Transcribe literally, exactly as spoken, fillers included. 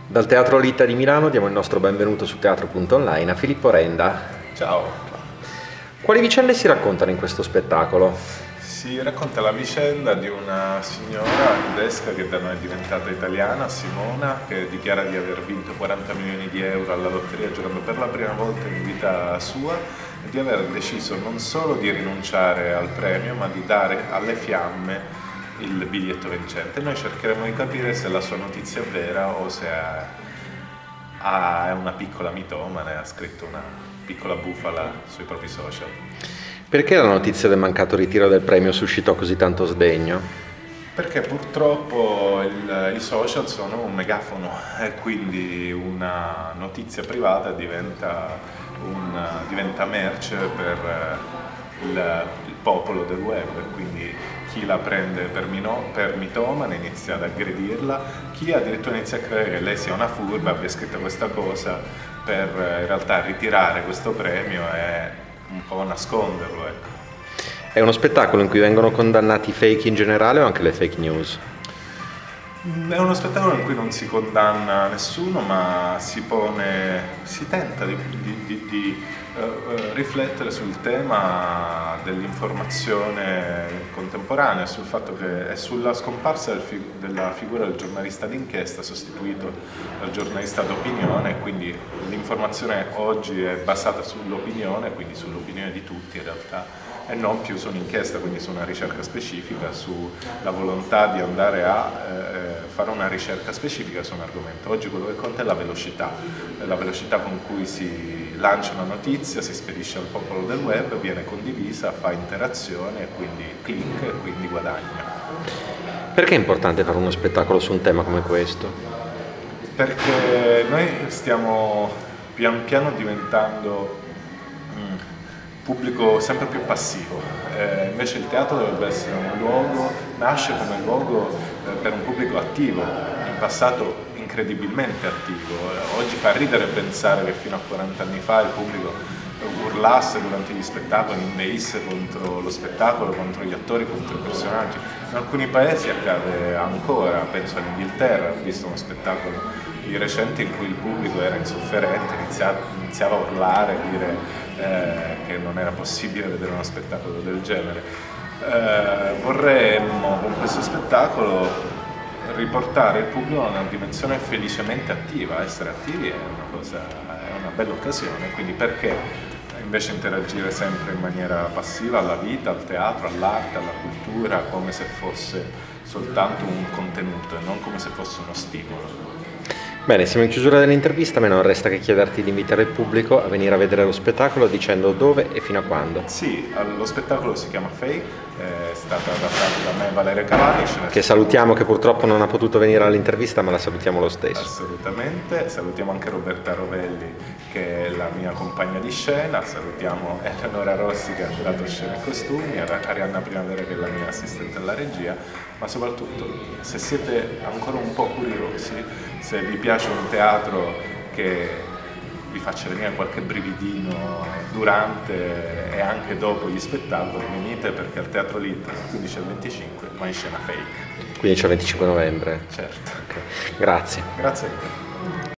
Dal Teatro Litta di Milano diamo il nostro benvenuto su teatro punto online a Filippo Renda. Ciao. Quali vicende si raccontano in questo spettacolo? Si racconta la vicenda di una signora tedesca che da noi è diventata italiana, Simona, che dichiara di aver vinto quaranta milioni di euro alla lotteria giocando per la prima volta in vita sua e di aver deciso non solo di rinunciare al premio ma di dare alle fiamme il biglietto vincente. Noi cercheremo di capire se la sua notizia è vera o se è, è una piccola mitomane, ha scritto una piccola bufala sui propri social. Perché la notizia del mancato ritiro del premio suscitò così tanto sdegno? Perché purtroppo il, i social sono un megafono e quindi una notizia privata diventa, un, diventa merce per il, il popolo del web, quindi chi la prende per, mino, per mitomane inizia ad aggredirla, chi addirittura inizia a credere che lei sia una furba, abbia scritto questa cosa per in realtà ritirare questo premio e un po' nasconderlo, ecco. È uno spettacolo in cui vengono condannati i fake in generale o anche le fake news? È uno spettacolo in cui non si condanna nessuno, ma si pone, si tenta di, di, di, di uh, riflettere sul tema dell'informazione contemporanea, sul fatto che è sulla scomparsa del fi della figura del giornalista d'inchiesta sostituito dal giornalista d'opinione, quindi l'informazione oggi è basata sull'opinione, quindi sull'opinione di tutti in realtà, e non più su un'inchiesta, quindi su una ricerca specifica, sulla volontà di andare a eh, fare una ricerca specifica su un argomento. Oggi quello che conta è la velocità, la velocità con cui si lancia una notizia, si spedisce al popolo del web, viene condivisa, fa interazione, e quindi click e quindi guadagna. Perché è importante fare uno spettacolo su un tema come questo? Perché noi stiamo pian piano diventando pubblico sempre più passivo, eh, invece il teatro dovrebbe essere un luogo, nasce come luogo eh, per un pubblico attivo, in passato incredibilmente attivo. Eh, oggi fa ridere pensare che fino a quaranta anni fa il pubblico urlasse durante gli spettacoli, inveisse contro lo spettacolo, contro gli attori, contro i personaggi. In alcuni paesi accade ancora, penso all'Inghilterra, ho visto uno spettacolo di recente in cui il pubblico era insofferente, iniziava, iniziava a urlare, a dire eh, che non era possibile vedere uno spettacolo del genere. Eh, vorremmo con questo spettacolo riportare il pubblico a una dimensione felicemente attiva. Essere attivi è una cosa, è una bella occasione, quindi perché invece interagire sempre in maniera passiva alla vita, al teatro, all'arte, alla cultura, come se fosse soltanto un contenuto e non come se fosse uno stimolo. Bene, siamo in chiusura dell'intervista, a me non resta che chiederti di invitare il pubblico a venire a vedere lo spettacolo dicendo dove e fino a quando. Sì, lo spettacolo si chiama Fake, è stato adattato da me e Valeria Cavalli. Che salutiamo, che purtroppo non ha potuto venire all'intervista, ma la salutiamo lo stesso. Assolutamente, salutiamo anche Roberta Rovelli, che è la mia compagna di scena, salutiamo Eleonora Rossi che ha curato scena e costumi, Arianna Primavera che è la mia assistente alla regia, ma soprattutto se siete ancora un po' curiosi, se vi piace un teatro che vi faccia venire qualche brividino durante e anche dopo gli spettacoli, venite perché al Teatro Litta dal quindici al venticinque va in scena Fake. quindici al venticinque novembre? Certo. Okay. Grazie. Grazie a te.